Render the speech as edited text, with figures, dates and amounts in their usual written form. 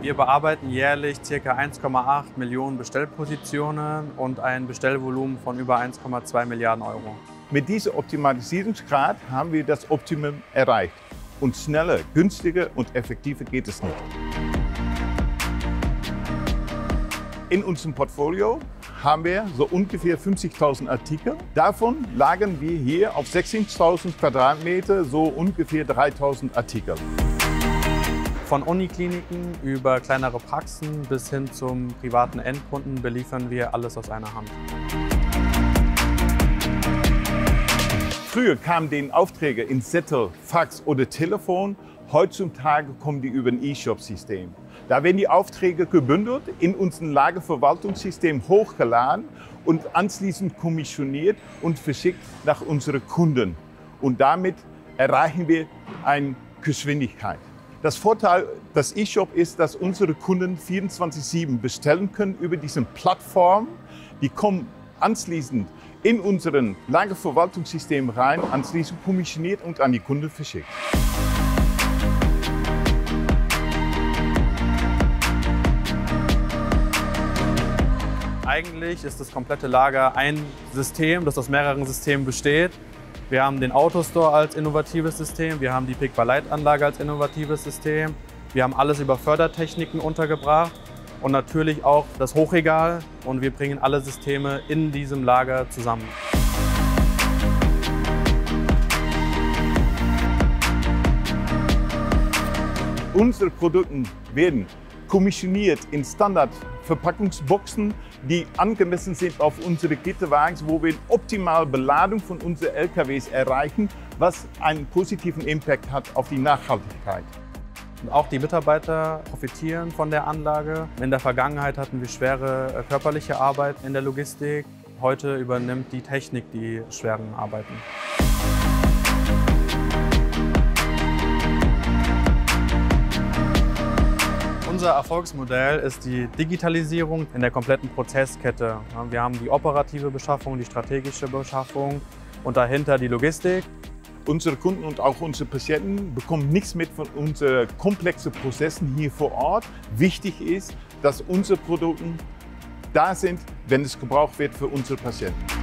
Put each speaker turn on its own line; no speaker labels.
Wir bearbeiten jährlich ca. 1,8 Millionen Bestellpositionen und ein Bestellvolumen von über 1,2 Milliarden Euro.
Mit diesem Optimalisierungsgrad haben wir das Optimum erreicht. Und schneller, günstiger und effektiver geht es nicht. In unserem Portfolio haben wir so ungefähr 50.000 Artikel. Davon lagern wir hier auf 16.000 Quadratmeter so ungefähr 3.000 Artikel.
Von Unikliniken über kleinere Praxen bis hin zum privaten Endkunden beliefern wir alles aus einer Hand.
Früher kamen die Aufträge in Zettel, Fax oder Telefon. Heutzutage kommen die über ein E-Shop-System. Da werden die Aufträge gebündelt, in unserem Lagerverwaltungssystem hochgeladen und anschließend kommissioniert und verschickt nach unseren Kunden. Und damit erreichen wir eine Geschwindigkeit. Das Vorteil des E-Shop ist, dass unsere Kunden 24/7 bestellen können über diese Plattform. Die kommen anschließend in unseren Lagerverwaltungssystem rein, anschließend kommissioniert und an die Kunden verschickt.
Eigentlich ist das komplette Lager ein System, das aus mehreren Systemen besteht. Wir haben den Autostore als innovatives System, wir haben die Pick-by-Light-Anlage als innovatives System, wir haben alles über Fördertechniken untergebracht und natürlich auch das Hochregal, und wir bringen alle Systeme in diesem Lager zusammen.
Unsere Produkte werden kommissioniert in Standardverpackungsboxen, die angemessen sind auf unsere Gitterwagen, wo wir eine optimale Beladung von unseren LKWs erreichen, was einen positiven Impact hat auf die Nachhaltigkeit.
Und auch die Mitarbeiter profitieren von der Anlage. In der Vergangenheit hatten wir schwere körperliche Arbeit in der Logistik. Heute übernimmt die Technik die schweren Arbeiten. Unser Erfolgsmodell ist die Digitalisierung in der kompletten Prozesskette. Wir haben die operative Beschaffung, die strategische Beschaffung und dahinter die Logistik.
Unsere Kunden und auch unsere Patienten bekommen nichts mit von unseren komplexen Prozessen hier vor Ort. Wichtig ist, dass unsere Produkte da sind, wenn es gebraucht wird für unsere Patienten.